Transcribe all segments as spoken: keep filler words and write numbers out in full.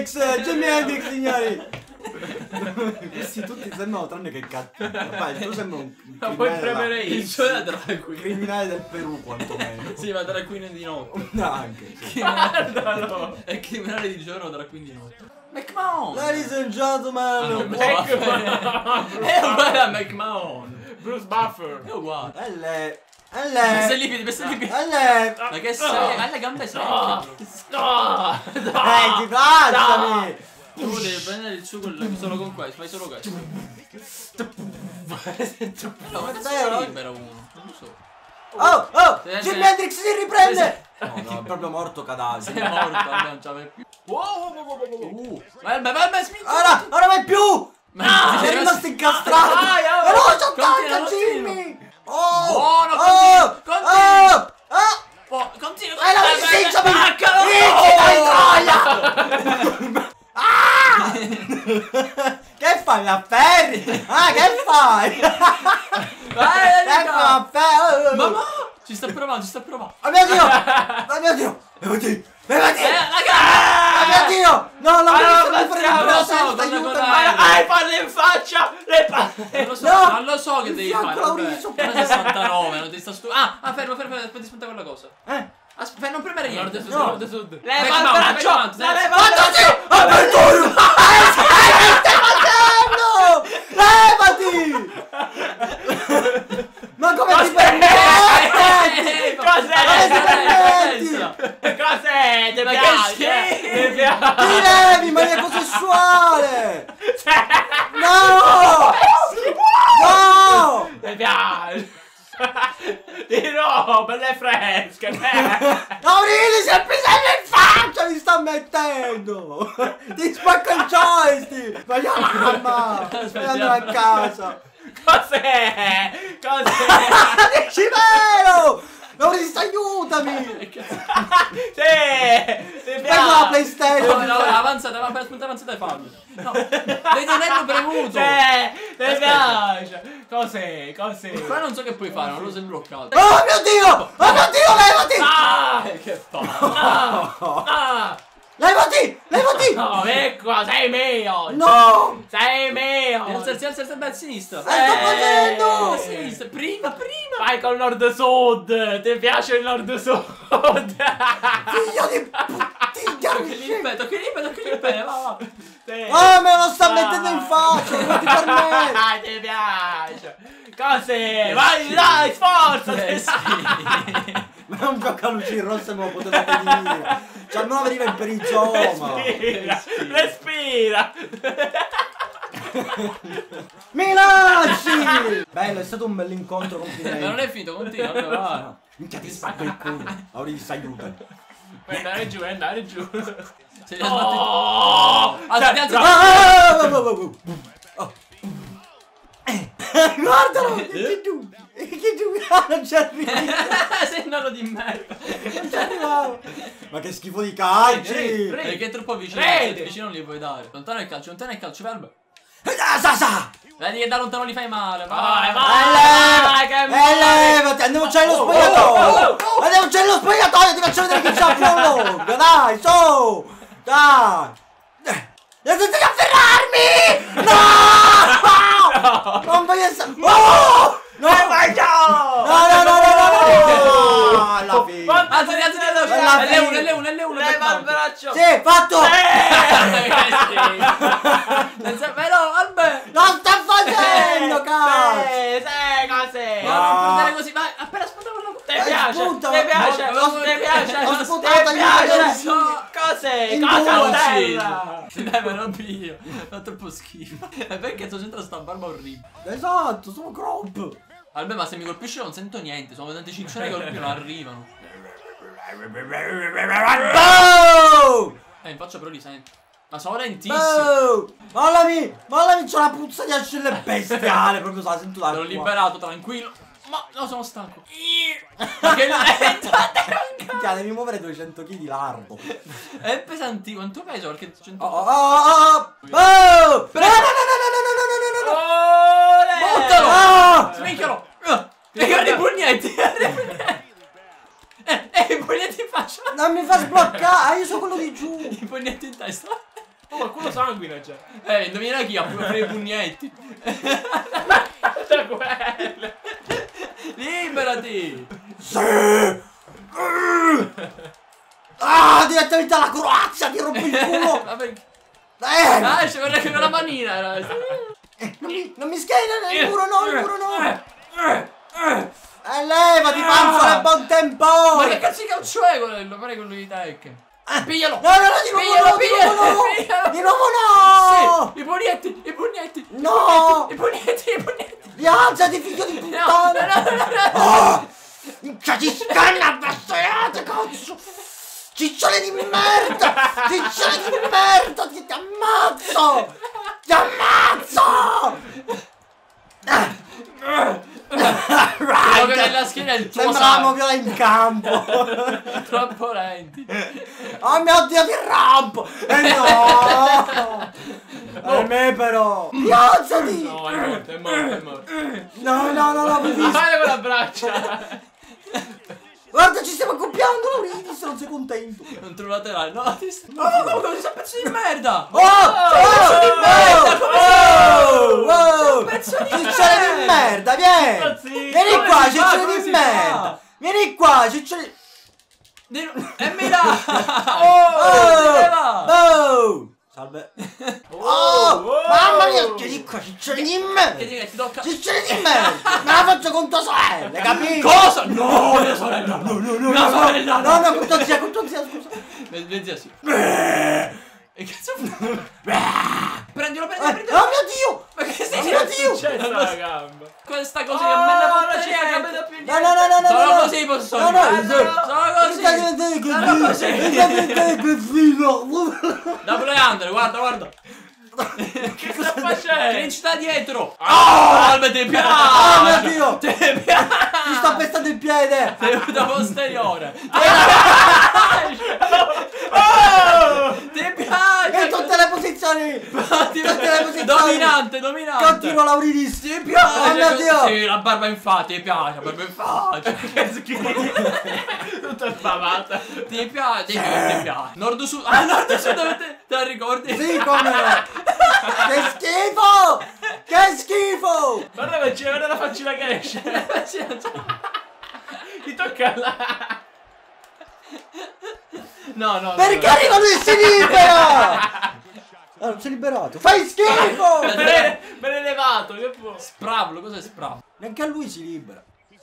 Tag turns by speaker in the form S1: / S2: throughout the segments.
S1: Hendrix, Jimi Hendrix, signori. Questi tutti sembrano tranne che cattivi. Vai, tu sembri un
S2: Ma puoi premere
S1: criminale,
S2: il suo drag queen.
S1: criminale del Perù quantomeno.
S2: Sì, ma drag queen di notte.
S1: No, anche. Sì.
S2: Guardalo. È criminale di giorno, drag queen di notte. McMahon!
S1: Ladies and gentlemen,
S2: Ah, no,
S1: buon-
S2: è uguale a McMahon.
S3: Bruce Buffer.
S2: È uguale.
S1: Elle,
S2: Queste
S1: elle,
S2: lipidi, queste lipidi.
S1: elle.
S2: Ma che sei? Ha le gambe
S3: No,
S2: secche.
S3: no,
S1: Ehi, ti lasciami.
S2: Tu devi prendere il suo con solo con questo, fai solo questo. No, ma cazzo
S1: Zero.
S2: è libero uno? Non lo so.
S1: Oh, oh,
S2: Se-
S1: Jimi
S2: se-
S1: Hendrix si riprende.
S2: se-
S1: No, no, è proprio morto cadavere.
S2: Sei morto, vabbè, non c'aveva più.
S3: Wow, wow, wow, wow, wow, wow.
S2: Uh, vabbè, vabbè, spingi.
S1: Ora, ora vai più.
S2: Ma
S1: Sei rimasto incastrato.
S2: Dai, oh.
S1: Veloce,
S2: Continua,
S1: attacca,
S2: continua.
S1: Jimmy. Oh,
S2: Buono,
S1: oh,
S2: continua,
S1: oh, oh.
S2: Oh, continua,
S1: Eh, la
S2: continua.
S1: vinciami.
S2: Attaccalo.
S1: Vinci, dai, troia. Ah! Che fai, mi afferri? Ah, che fai?
S2: Vai,
S1: Che mi afferri?
S2: Mamma, ci sta provando, ci sta provando.
S1: Oh mio Dio! Oh mio Dio! Levati! Levati!
S2: Eh, raga!
S1: Oh mio Dio! No, non
S3: Allora,
S1: mi
S3: facciamo,
S1: fare
S2: lo so,
S1: aiutami!
S2: torna con
S1: aiutami.
S2: la-
S3: Hai palle in faccia, le palle.
S2: Non lo so,
S1: No!
S2: non lo so che
S1: Il
S2: devi
S1: fianco
S2: fare.
S1: l'ho
S2: Vabbè.
S1: riso.
S2: Sono sessantanove, non ti sta stu... Ah, ah, fermo, fermo, aspetta di spuntare quella cosa.
S1: Eh?
S2: Aspetta, non premere niente.
S3: Nord,
S1: No.
S2: Nord, sud.
S3: Leva
S2: Back
S3: il
S2: mount,
S3: braccio,
S2: back mount,
S3: la
S2: eh.
S3: leva-
S1: Guardati! Apertura! Che stai facendo? Levati! Ma come ti permetti?
S3: Cos'è?
S1: permetti?
S3: Cos'è? Ti
S2: Ma che
S3: piace?
S2: schifo!
S3: Ti piace?
S1: Ti levi, ma è ecosessuale! No! No!
S3: Ti piace? Di no, belle fresche.
S1: Aurini, sempre sempre in faccia mi sta mettendo! Ti spacco il joystick! Ma io mamma! Devi andare a casa!
S3: Cos'è? Cos'è?
S1: Dici vero! Aurini, aiutami!
S3: Sì! Ti
S1: Prego la
S3: piace?
S1: PlayStation!
S2: No, no, avanzata, avanzata, aspetta, avanzata e fallo. No, devi tenerlo premuto.
S3: Sì! Ti piace? Cos'è? Cos'è?
S2: Però non so che puoi fare, non lo sei bloccato.
S1: Oh mio Dio! Oh mio Dio, levati!
S3: Ah!
S2: Che fa?
S3: Ah! Ah!
S1: Levati! Levati!
S3: No, ecco qua, sei mio!
S1: No!
S3: Sei mio!
S2: Alzarsi, alzarsi, alzarsi a sinistra.
S1: Che sto facendo?
S2: A sinistra, prima, prima.
S3: Vai col nord-sud! Ti piace il nord-sud?
S1: Figlio di
S2: Tocchi l'impè, tocchi l'impè, tocchi l'impè, va, va.
S1: Oh, me lo sta mettendo in faccia! Non ti permetti!
S3: Ah, ti piace! Cos'è? Vai, dai, sforza!
S2: Eh sì.
S1: Ma è un gioco a luci rosse, me lo potevate dire! Cioè, almeno veniva in perizoma!
S3: Respira! Respira!
S1: Mi lasci! Bello, è stato un bell'incontro,
S2: Ma non
S1: complimenti.
S2: è finito, continua, allora va.
S1: Minchia, ti spacco il culo! Aurini, aiutami!
S3: Puoi andare giù, andare giù!
S2: Sei già sbattito.
S3: Oh!
S2: Alzati, alzati.
S1: Ah, ah, ah, ah, ah, ah. Eh, guardalo! Che giù! Che giù! Ah, non ci arrivo!
S2: Sei un nano di merda.
S1: Non ci arrivavo! Ma che schifo di calci!
S3: Rete, rete.
S2: Perché è troppo vicino,
S3: Rete.
S2: se vicino non li puoi dare. Lontano il calcio, lontano il calcio, fermo.
S1: Ah, sa, sa!
S2: Vedi che da lontano li fai male,
S3: Vai,
S2: vai,
S3: vai!
S1: Eh,
S3: che
S1: leva- eh, levati! Andiamoci allo spogliatoio!
S3: oh,
S1: Andiamoci allo spogliatoio! Ti faccio vedere chi c'ha più lunga! Dai, su! Dai! Eh, devi afferrarmi! No! Non voglio essere... Oh! No!
S3: vai giù!
S1: No, no, no, no, no, no! Alla fine!
S2: Alzati, alzati, alzati.
S1: Bella
S2: È l'uno,
S1: fine.
S2: è l'uno, è l'uno.
S3: Leva il braccio!
S1: Sì, fatto!
S2: Però, Albe.
S1: Non sta facendo, cazzo!
S3: Sì, sì, cos'è?
S2: No, non prendere così, vai. Appena spunta quello.
S3: Ti
S1: Eh,
S3: piace?
S1: spunta,
S3: Ti piace?
S2: no,
S3: Ti piace?
S1: ho
S3: Ti
S1: sputato,
S3: piace?
S1: aiuto.
S3: Cos'è?
S1: In
S3: Cosa
S1: due.
S3: bella?
S2: Dai, ma non io. Fa troppo schifo. E perché sto centro sta barba orribile?
S1: Esatto, sono Gromp!
S2: Albe, ma se mi colpisce non sento niente. Sono tanti ciccioni che colpi non arrivano.
S1: Oh!
S2: Eh, in faccia però li sento. Ma sono lentissimo.
S1: Oh! Mollami! Mollami, c'ho la puzza di ascelle bestiale! Proprio se la sento da
S2: L'ho
S1: qua.
S2: liberato, tranquillo. Ma no, sono stanco. Ma che lento!
S1: Minchia, devi muovere duecento chili largo.
S2: È pesantino. Quanto peso? Perché cento...
S1: Oh, oh, oh, oh! Oh! No, no, no, no, no, no, no, no, no!
S3: Ole!
S2: Buttalo!
S1: Ah!
S2: Smicchialo! E guarda i pugnetti! Eh, eh, i pugnetti in faccia!
S1: Non mi fa sbloccare! Io sono quello di giù!
S2: I pugnetti in testa!
S3: Oh, qualcuno sanguina già.
S2: Eh, indovina chi ha pure i pugnetti.
S3: Da quelle.
S2: Liberati!
S1: Sì! Ah, direttamente alla Croazia, ti rompi il culo!
S2: Ma perché?
S1: Eh!
S2: Ah, c'è quella che con la manina era.
S1: Eh, non mi, non mi schiena, il muro no, il muro no! E levati, panzo, nel buon tempo!
S2: Ma che cazzo di calcio è quello? Pare quello di Tech.
S1: Ah,
S2: Piglialo!
S1: No, no, no, di nuovo no, di nuovo no!
S2: Piglialo!
S1: Di nuovo no!
S2: Sì, i pugnetti, i pugnetti!
S1: No!
S2: I pugnetti, i pugnetti!
S1: Rialzati, figlio di
S2: No,
S1: puttana!
S2: no, no, no, no.
S1: Oh! Minchia, ci scanna, bastarate, cazzo! Ciccione di merda! Ciccione di merda! Ti, ti ammazzo! Ti ammazzo!
S2: Quello che nella schiena è il tuo
S1: Sembravamo
S2: sangue.
S1: viola in campo!
S2: Troppo lenti.
S1: Oh mio Dio, ti rampo! E no! A me però! Rialzati!
S3: No, è morto, è morto, è morto.
S1: No, no, no, no, mi
S3: Ma
S1: visto!
S3: fai con la braccia.
S1: Guarda, ci stiamo accoppiando, Lauridis, non sei contento!
S2: Contro un laterale. No, ti sta... Oh, come come sei un pezzo di merda!
S1: Oh! Oh!
S2: di merda, come
S1: Oh!
S2: sei?
S1: Oh!
S2: Un pezzo di
S1: Ciccione di merda, vieni!
S3: Zitto,
S1: Vieni
S2: come
S1: qua,
S2: si fa?
S1: ciccione
S2: Come
S1: di
S2: si
S1: merda!
S2: fa?
S1: Vieni qua, ciccione...
S2: Di- E mi dà!
S1: Oh! Oh! Salve!
S3: Oh,
S1: Oh!
S3: oh.
S1: Mamma mia, vieni qua, ciccione di
S2: Che
S1: merda!
S2: ti, ti tocca...
S1: Ciccione di merda! Me la faccio con tua sorella, capito?
S2: Cosa? No, mia sorella! No, no, no, mia sorella!
S1: No, no, con tua zia, con tua zia, scusa!
S2: Vedi sì. E cazzo fa? Prendilo,
S1: Eh,
S2: prendilo,
S1: oh
S2: prendilo!
S1: mio Dio!
S2: Ma che
S1: Oh
S2: stai
S1: mio
S2: facendo?
S1: Dio!
S3: C'è sta gamba.
S2: Questa cosa
S3: Oh,
S2: che a me ne
S3: non
S2: fotte
S3: ci fa
S2: niente.
S3: capire più
S1: No, no, no, no, no!
S2: Solo
S1: no.
S2: così posso
S1: No, no,
S2: dire.
S1: no.
S2: Solo così. Solo così.
S1: così!
S2: Da Pleander, guarda, guarda.
S3: Che sta facendo?
S2: Cringe da dietro. Oh, Albe, ti piace.
S1: Oh mio Dio!
S2: Ti piace.
S1: Ti sto pestando il piede!
S2: Sei da posteriore.
S3: Oh!
S2: Ti
S1: In
S2: piace.
S1: tutte le posizioni!
S2: Ti
S1: tutte le
S2: piace.
S1: posizioni.
S2: Dominante, dominante.
S1: Continuo Lauridis!
S2: Ti piace.
S1: Oh mio Dio!
S2: Sì, la barba in faccia, ti piace, la barba in faccia.
S3: Che schifo. Tutta sbavata.
S2: Ti piace, ti piace. Nord-sud. Ah, nord-sud, te, te la ricordi?
S1: Sì, come no! Che schifo! Che schifo!
S3: Guarda che c'è, guarda la faccina che esce. Ti tocca là. No, no.
S1: Perché
S3: no, no.
S1: arriva lui e si libera? Ah, non si è liberato! Fai schifo!
S3: Me l'hai me l'hai levato, che può?
S2: Spravlo, cos'è spravlo?
S1: Neanche a lui si libera.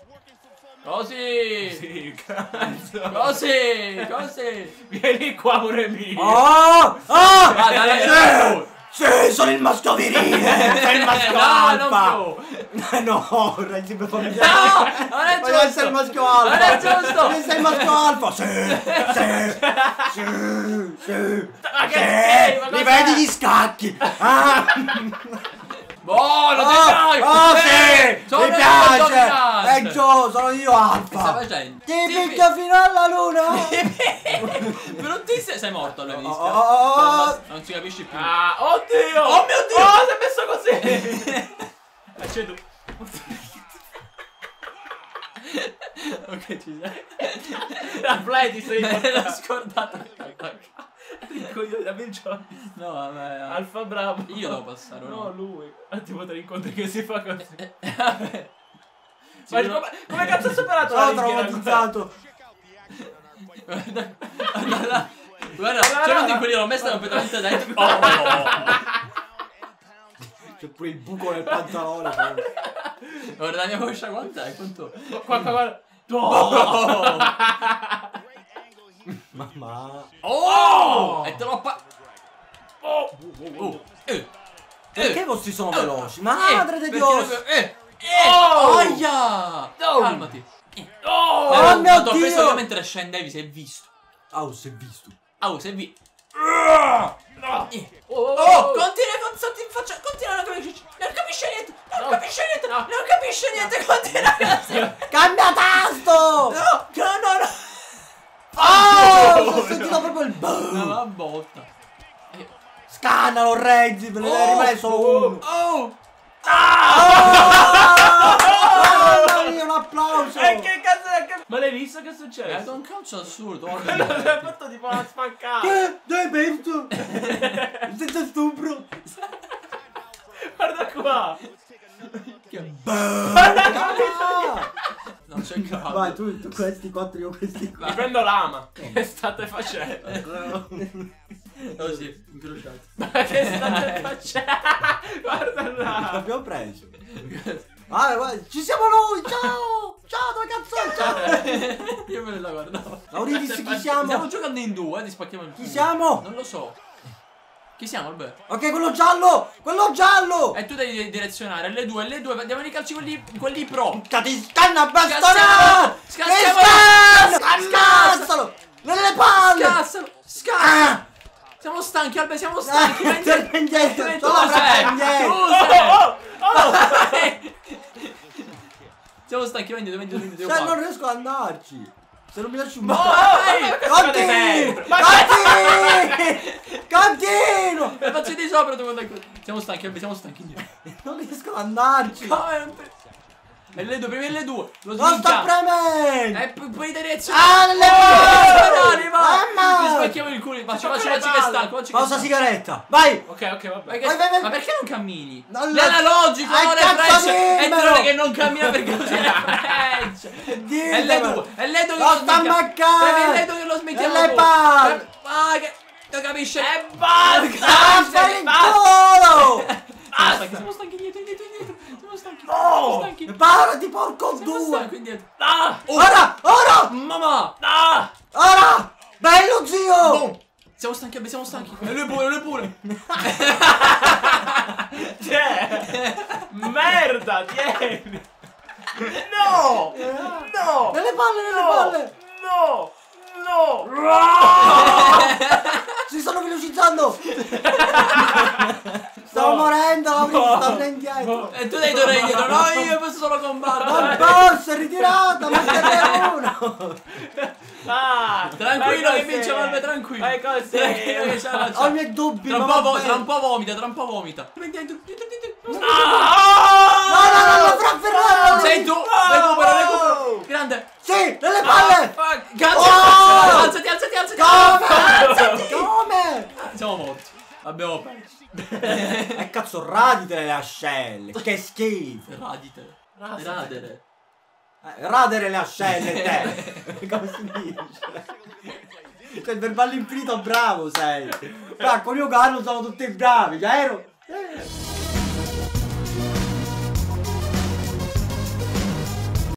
S2: Così.
S3: Sì, cazzo.
S2: Così, così.
S3: Vieni qua, amore mio.
S1: Oh! Oh!
S2: Vai, dai, dai.
S1: Sì! Sì, sono il maschio virile! Sei il maschio
S2: No,
S1: alfa!
S2: non più.
S1: No, Renzi per familiare!
S2: No, non è
S1: Voglio essere il
S2: giusto.
S1: maschio alfa!
S2: Non è giusto.
S1: Voglio essere il maschio alfa! Sì! Sì! Sì! Sì!
S3: Ma che
S1: Sì!
S3: schifo,
S1: Li
S3: cos'è?
S1: vedi gli scacchi! Ah!
S2: Buono,
S1: Oh,
S2: ti piace.
S1: oh
S2: Eh,
S1: sì!
S2: sono
S1: Mi
S2: io
S1: piace!
S2: dominante.
S1: E Gio, sono io
S2: Che stai
S1: alfa!
S2: facendo?
S1: Ti picchio fino alla luna!
S2: Però ti sei, sei morto all'inizio.
S1: Oh, oh, oh.
S2: Non si capisci più.
S3: Ah, oddio!
S2: Oh mio Dio!
S3: Oh, si è messo così! Accedo.
S2: Ok, ci sei.
S3: La play ti sei
S2: Me l'ho
S3: portato.
S2: scordato.
S3: Coglione, la vinccio.
S2: No, vabbè.
S3: Alfa bravo.
S2: Io devo passare, o
S3: No,
S2: no?
S3: lui. Ah, tipo tre incontri che si fa così.
S2: Vabbè.
S3: Ma
S2: Sì,
S3: come, come cazzo hai superato la
S1: Sono
S3: ringhia?
S1: traumatizzato!
S2: Guarda, guarda, guarda, c'è uno di quelli l'ho messa completamente dentro. Oh,
S1: C'è pure il buco nel pantalone!
S2: guarda la mia coscia quant'è? Quanto?
S3: Qua, qua, guarda.
S2: Oh!
S1: Mamma!
S2: Oh! E te l'ho pa...
S3: Oh!
S2: Oh! Eh!
S1: Perché
S2: Eh!
S1: questi sono
S2: Eh!
S1: veloci? Madre di
S2: Perché
S1: Dio!
S2: non- Eh! Eh!
S3: Oh!
S2: Aia!
S3: Oh!
S2: Calmati!
S3: Oh!
S1: Oh,
S2: Eh,
S1: mio
S2: t'ho preso
S1: Dio!
S2: io mentre scendevi, si è visto.
S1: Ah, si è visto!
S2: Oh, si è visto.
S3: No!
S2: Eh.
S3: Oh! Oh!
S2: Oh, continua con salti in faccia, continua, non capisce, non capisce niente, non
S3: No.
S2: capisce niente, no, non capisce niente, continua così.
S1: Cambia tasto!
S2: No, no, no, no.
S1: Oh! Ho sentito proprio il boom!
S2: Una botta.
S1: Scannalo, Renzi! Ve ne deve rimanere solo uno!
S2: Oh!
S1: Oh! Mamma mia, un applauso!
S3: E che cazzo è che... Ma l'hai visto che è
S2: È
S3: successo?
S2: un calcio assurdo.
S3: Quello si è fatto tipo una spaccata.
S1: Che? Dove hai visto? Sei questo stupro.
S3: Guarda qua.
S2: Non c'è il cavallo.
S1: Vai, tu, tu questi quattro, io questi qua.
S3: Mi prendo l'ama. Che state facendo?
S2: Così, incrociati.
S3: Ma che state facendo? Guarda là.
S1: L'abbiamo preso. Ah, guarda, ci siamo noi, ciao! Ciao, dove cazzo? Ciao!
S2: Io me ne la guardavo.
S1: Lauridis, chi siamo?
S2: Stiamo giocando in due, ti spacchiamo il
S1: Chi
S2: culo.
S1: siamo?
S2: Non lo so. Chi siamo, Alberto?
S1: Ok, quello giallo! Quello giallo!
S2: E tu devi direzionare L due, L due, andiamo nei calci quelli, quelli pro.
S1: Cati scanna,
S2: Scazziamo!
S1: bastardo!
S2: Scazziamo!
S1: Scazzalo! Nelle palle!
S2: Scazzalo! Scazzalo!
S1: Ah!
S2: Siamo stanchi, Alberto, siamo stanchi.
S1: Ah, torna indietro,
S2: Tu
S1: torna
S2: sei,
S1: indietro.
S2: tu sei.
S3: Oh, oh, oh.
S2: Siamo stanchi, vai indietro, vai indietro, vai indietro.
S1: Cioè,
S2: qua.
S1: non riesco ad andarci. Se non mi lasci un
S2: No,
S1: po'.
S2: vai!
S1: Conti!
S3: sempre. Ma
S1: Conti! Continuo!
S2: E facci di sopra tu quando è così. Siamo stanchi, Alberto, siamo stanchi indietro.
S1: Non riesco ad andarci.
S2: Come non te- L due, prima L due. Lo
S1: Non sto
S2: sminchiamo.
S1: premendo!
S2: E poi puoi direzionare.
S1: Ah, nelle
S2: Direzionare,
S1: palle!
S2: va!
S1: Mamma!
S2: Ti spacchiamo il culo. Facci,
S3: tocca
S2: facci,
S3: le
S2: facci che
S3: palle.
S2: stanco. Facci che
S1: Pausa
S2: stanco.
S1: sigaretta. Vai!
S3: Ok, ok,
S2: Ma,
S3: vabbè.
S2: che-
S1: Vai, vai, vai.
S2: ma perché non cammini?
S1: Non
S2: È
S1: lo-
S2: analogico,
S1: Ah,
S2: non è
S1: cazzo,
S2: freccia. È
S1: dimmelo.
S2: te che non cammina perché così è freccia. È L due, è L due che
S1: Lo
S2: lo
S1: sta
S2: smettiamo.
S1: ammaccando.
S2: È L due che lo smettiamo.
S1: Nelle
S2: dopo.
S1: palle.
S2: Ma che... Tu capisci?
S3: E basta!
S1: Ah, fai il culo!
S2: Siamo stanchi, siamo stanchi indietro, indietro, indietro. Siamo stanchi.
S3: No.
S2: Siamo stanchi.
S1: Parati, porco
S2: Siamo
S1: due!
S2: stanchi indietro.
S3: Ah!
S1: Ora! Ora!
S2: Mamma!
S3: Ah!
S1: Ora! Bello zio!
S2: Boom. Siamo stanchi, Abbe, siamo stanchi. E lui pure, lui pure.
S3: Cioè! Merda, tieni! No! No!
S1: Nelle palle, nelle
S3: No!
S1: palle!
S3: No! No!
S1: Si stanno velocizzando! Stavo morendo, Lauri,
S3: No.
S1: stanno indietro!
S2: E tu devi tornare indietro. No, io posso solo
S1: Non
S2: combattere.
S1: posso, è ritirata, ma te ne uno!
S3: Ah!
S2: Tranquillo
S3: vai
S2: che
S3: così.
S2: vince Valve, tranquillo.
S3: Vai così.
S2: Tranquillo che c'ha la
S1: Ho i miei dubbi,
S2: Tra un,
S1: ma
S2: po
S1: va
S2: vo-
S1: bene.
S2: tra un po' vomita, tra un po' vomita. Dentro, dentro, dentro.
S3: Ah!
S1: No, no, no, no, fra Ferraro!
S2: Sei tu, recupera, recupera. Grande.
S1: Sì, nelle palle!
S2: Fuck. Cazzo,
S1: Oh!
S2: alzati, alzati, alzati.
S1: Come? Come?
S2: Siamo morti. Abbiamo perso.
S1: E cazzo, raditele le ascelle, che schifo!
S2: Radite.
S3: Radite.
S2: Radere.
S1: Eh, radere le ascelle, te! Come si dice? Cioè, il verbale infinito bravo sei! Ma con io Carlo siamo tutti bravi, chiaro? Eh.